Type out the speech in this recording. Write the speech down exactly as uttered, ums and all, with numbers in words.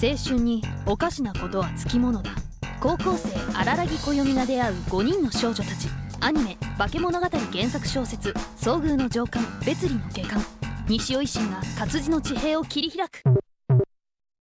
青春におかしなことはつきものだ。高校生荒木暦が出会うごにんの少女たち。アニメ「化け物語」原作小説「遭遇の上巻別離の下巻」。西尾維新が活字の地平を切り開く。